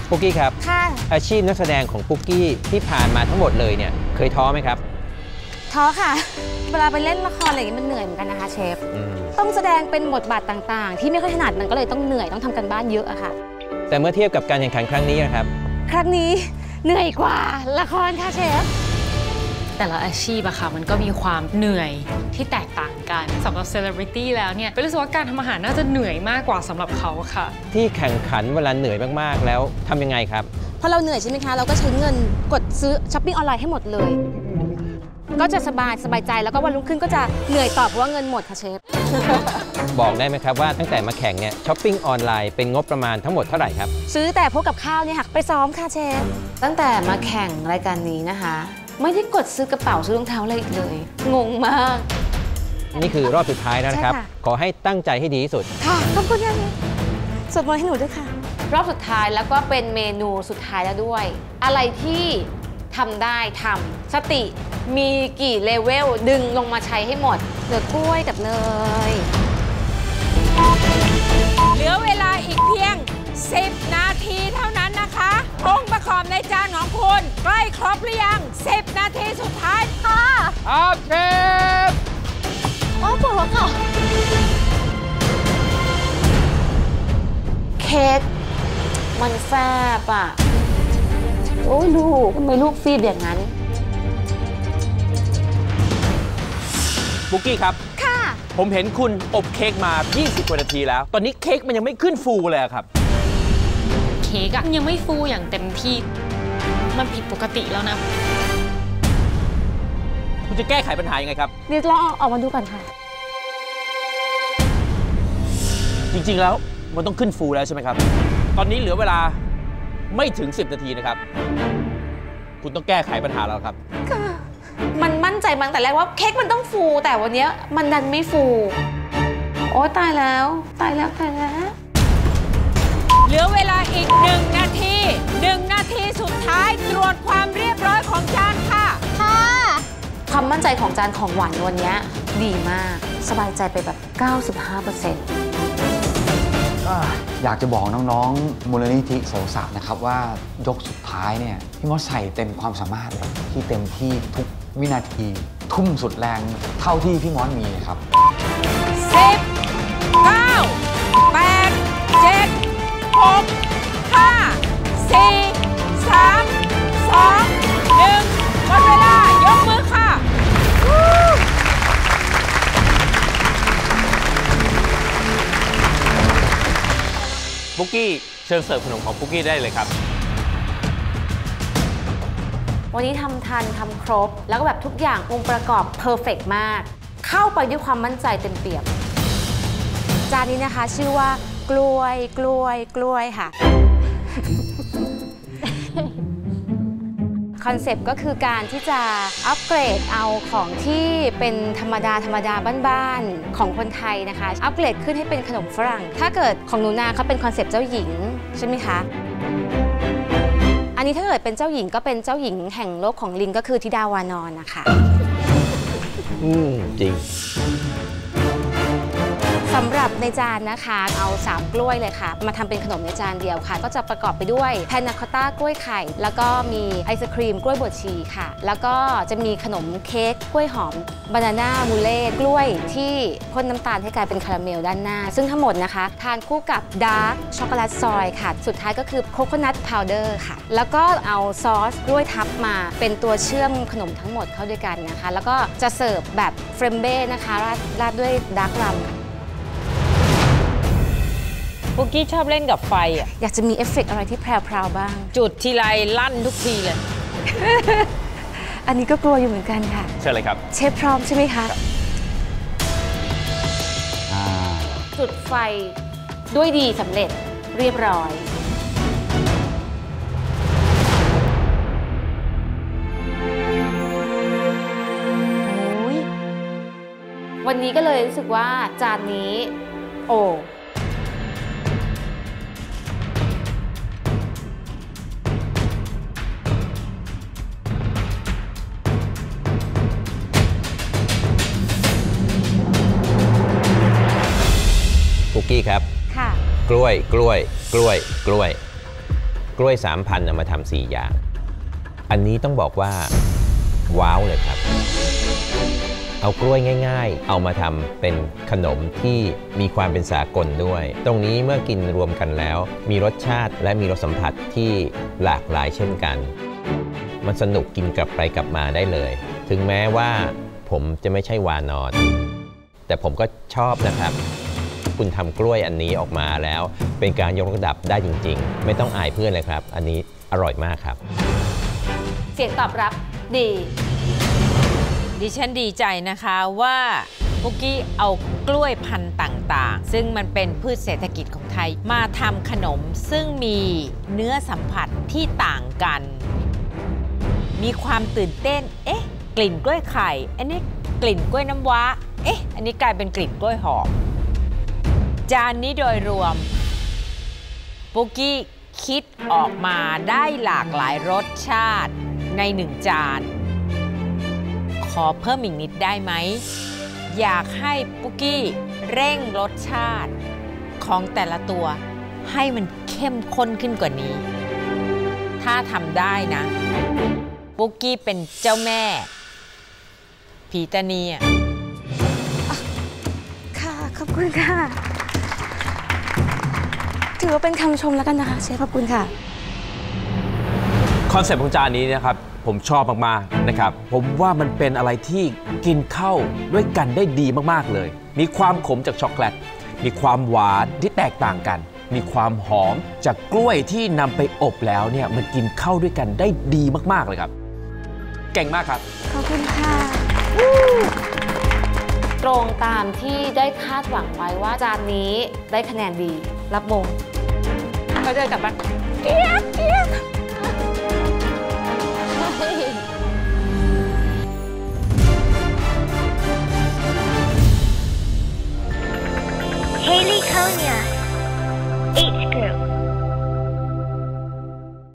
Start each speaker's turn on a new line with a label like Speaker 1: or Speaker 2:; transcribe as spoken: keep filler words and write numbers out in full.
Speaker 1: ปุ๊กกี้ครับ
Speaker 2: ค่ะ
Speaker 1: อาชีพนักแสดงของปุ๊กกี้ที่ผ่านมาทั้งหมดเลยเนี่ยเคยท้อไหมครับ
Speaker 2: ท้อค่ะเวลาไปเล่นละครอะไรอย่างนี้มันเหนื่อยเหมือนกันนะคะเชฟต้องแสดงเป็นบทบาทต่างๆที่ไม่ค่อยถนัดมันก็เลยต้องเหนื่อยต้องทำกันบ้านเยอะอะค่ะ
Speaker 1: แต่เมื่อเทียบกับการแข่งขันครั้งนี้นะครับ
Speaker 2: ครั้งนี้เหนื่อยกว่าละครค่ะเชฟ
Speaker 3: แต่ละอาชีพอะค่ะมันก็มีความเหนื่อยที่แตกต่างกันสำหรับเซเลบริตี้แล้วเนี่ยเป็นรู้สึกว่าการทำอาหารน่าจะเหนื่อยมากกว่าสำหรับเขาค่ะ
Speaker 1: ที่แข่งขันเวลาเหนื่อยมากๆแล้วทำยังไงครับ
Speaker 2: พอเราเหนื่อยใช่ไหมคะเราก็ใช้เงินกดซื้อช้อปปิ้งออนไลน์ให้หมดเลยก็จะสบายสบายใจแล้วก็วันรุ่งขึ้นก็จะเหนื่อยต่อเพราะว่าเงินหมดค่ะเชฟ
Speaker 1: บอกได้ไหมครับว่าตั้งแต่มาแข่งเนี่ยช้อปปิ้งออนไลน์เป็นงบประมาณทั้งหมดเท่าไหร่ครับ
Speaker 2: ซื้อแต่พวกกับข้าวเนี่ยค่ะไปซ้อมค่ะเชฟตั้งแต่มาแข่งรายการนี้นะคะไม่ได้กดซื้อกระเป๋าซื้อรองเท้าอะไรอีกเลยงงมาก
Speaker 1: นี่คือรอบสุดท้ายแล้วนะครับขอให้ตั้งใจให้ดีที่สุด
Speaker 2: ค่ะขอบคุณค่ะสวดมนต์ให้หนูด้วยค่ะรอบสุดท้ายแล้วก็เป็นเมนูสุดท้ายแล้วด้วยอะไรที่ทำได้ทำสติมีกี่เลเวลดึงลงมาใช้ให้หมดเหลือกล้วยกับเนย
Speaker 4: เหลือเวลาอีกเพียงสิบนาทีเท่านั้นนะคะองค์ประกอบในจานของคุณใกล้ครบหรือยังสิบนาทีสุดท้ายค่ะ
Speaker 1: ครับเชฟ
Speaker 2: โอ้ปวดหัวค่ะเค้กมันแฟบอ่ะโอ้ยลูกทำไมลูกฟีบอย่างนั้น
Speaker 1: ปุ๊กกี้ครับ
Speaker 2: ค่ะ
Speaker 1: ผมเห็นคุณอบเค้กมายี่สิบกว่านาทีแล้วตอนนี้เค้กมันยังไม่ขึ้นฟูเลยครับ
Speaker 3: เค้กอะยังไม่ฟูอย่างเต็มที่มันผิดปกติแล้วนะ
Speaker 1: คุณจะแก้ไขปัญหายังไงครับ
Speaker 2: เดี๋ยวลองออกมาดูก่อนค่ะ
Speaker 1: จริงๆแล้วมันต้องขึ้นฟูแล้วใช่ไหมครับตอนนี้เหลือเวลาไม่ถึงสิบนาทีนะครับคุณต้องแก้ไขปัญหาแล้วครับ
Speaker 2: มันมั่นใจมาตั้งแต่แรกว่าเค้กมันต้องฟูแต่วันนี้มันดันไม่ฟูโอ้ตายแล้วตายแล้วตายแล้ว
Speaker 4: เหลือเวลาอีกหนึ่งนาทีหนึ่งนาทีสุดท้ายตรวจความเรียบร้อยของจานค่ะ
Speaker 2: ค่ะความมั่นใจของจานของหวานวันนี้ดีมากสบายใจไปแบบ เก้าสิบห้าเปอร์เซ็นต์
Speaker 5: อยากจะบอกน้องๆมูลนิธิโสสะนะครับว่ายกสุดท้ายเนี่ยพี่มอสใส่เต็มความสามารถเลยที่เต็มที่ทุกวินาทีทุ่มสุดแรงเท่าที่พี่มอสมีครับ
Speaker 4: สิบ เก้า แปด เจ็ด หก ห้า สี่ สาม สอง หนึ่งหมดเวลายกมือค่ะ
Speaker 1: ปุ๊กกี้เชิญเสิร์ฟขนมของปุ๊กกี้ได้เลยครับ
Speaker 2: วันนี้ทำทันทำครบแล้วก็แบบทุกอย่างองค์ประกอบเพอร์เฟกต์มากเข้าไปด้วยความมั่นใจเต็มเปี่ยมจานนี้นะคะชื่อว่ากล้วยกล้วยกล้วยค่ะ คอนเซปต์ก็คือการที่จะอัปเกรดเอาของที่เป็นธรรมดาธรรมดาบ้านๆของคนไทยนะคะอัปเกรดขึ้นให้เป็นขนมฝรั่งถ้าเกิดของหนูนาเขาเป็นคอนเซปต์เจ้าหญิงใช่ไหมคะอันนี้ถ้าเกิดเป็นเจ้าหญิงก็เป็นเจ้าหญิงแห่งโลกของลิงก็คือธิดาวานอนนะคะ
Speaker 1: อืมจริง
Speaker 2: สำหรับในจานนะคะเอาสามกล้วยเลยค่ะมาทำเป็นขนมในจานเดียวค่ะก็จะประกอบไปด้วยแพนนาคอตต้ากล้วยไข่แล้วก็มีไอศครีมกล้วยบวชชีค่ะแล้วก็จะมีขนมเค้กกล้วยหอมบานาน่ามูเล่กล้วยที่พ่นน้ำตาลให้กลายเป็นคาราเมลด้านหน้าซึ่งทั้งหมดนะคะทานคู่กับดาร์กช็อกโกแลตซอยค่ะสุดท้ายก็คือโคโคนัทพาวเดอร์ค่ะแล้วก็เอาซอสกล้วยทับมาเป็นตัวเชื่อมขนมทั้งหมดเข้าด้วยกันนะคะแล้วก็จะเสิร์ฟแบบเฟรมเบ้นะคะราดราดด้วยดาร์กรัม
Speaker 6: ปุ๊กกี้ชอบเล่นกับไฟอ่ะ
Speaker 2: อยากจะมีเอฟเฟกต์อะไรที่แพรวๆบ้าง
Speaker 6: จุดทีไรลั่นทุกทีเลย
Speaker 2: อันนี้ก็กลัวอยู่เหมือนกันค่ะ
Speaker 1: เชิญเลยครับ
Speaker 2: เชฟพร้อมใช่ไหมคะจุดไฟด้วยดีสำเร็จเรียบร้อยวันนี้ก็เลยรู้สึกว่าจานนี้โอ้
Speaker 1: ปุ๊กกี้ครับ
Speaker 2: ค่ะ
Speaker 1: กล้วยกล้วยกล้วยกล้วย
Speaker 7: กล้วยสามพันเอามาทำสี่อย่างอันนี้ต้องบอกว่าว้าวเลยครับเอากล้วยง่ายๆเอามาทำเป็นขนมที่มีความเป็นสากลด้วยตรงนี้เมื่อกินรวมกันแล้วมีรสชาติและมีรสสัมผัสที่หลากหลายเช่นกันมันสนุกกินกลับไปกลับมาได้เลยถึงแม้ว่าผมจะไม่ใช่วานอนแต่ผมก็ชอบนะครับคุณทำกล้วยอันนี้ออกมาแล้วเป็นการยกระดับได้จริงๆไม่ต้องอายเพื่อนเลยครับอันนี้อร่อยมากครับ
Speaker 2: เสียงตอบรับดี
Speaker 6: ดิฉันดีใจนะคะว่าปุกกี้เอากล้วยพันธุ์ต่างๆซึ่งมันเป็นพืชเศรษฐกิจของไทยมาทำขนมซึ่งมีเนื้อสัมผัสที่ต่างกันมีความตื่นเต้นเอ๊ะกลิ่นกล้วยไข่อันนี้กลิ่นกล้วยน้ำว้าเอ๊ะอันนี้กลายเป็นกลิ่นกล้วยหอมจานนี้โดยรวมปุกกี้คิดออกมาได้หลากหลายรสชาติในหนึ่งจานขอเพิ่มอีกนิดได้ไหมอยากให้ปุกกี้เร่งรสชาติของแต่ละตัวให้มันเข้มข้นขึ้นกว่านี้ถ้าทำได้นะปุกกี้เป็นเจ้าแม่ผีตานีอ่ะ
Speaker 2: ค่ะขอบคุณค่ะถือว่าเป็นคำชมแล้วกันนะคะเชฟขอบคุณค่ะ
Speaker 1: คอนเซ็ปต์ของจานนี้นะครับผมชอบมากๆนะครับผมว่ามันเป็นอะไรที่กินเข้าด้วยกันได้ดีมากๆเลยมีความขมจากช็อกโกแลตมีความหวานที่แตกต่างกันมีความหอมจากกล้วยที่นำไปอบแล้วเนี่ยมันกินเข้าด้วยกันได้ดีมากๆเลยครับเก่งมากครับ
Speaker 2: ขอบคุณค่ะตรงตามที่ได้คาดหวังไว้ว่าจานนี้ได้คะแนนดีรับมงก็เดินกลับบ้านเกี๊ยกเกี๊ยก
Speaker 8: Haley Konya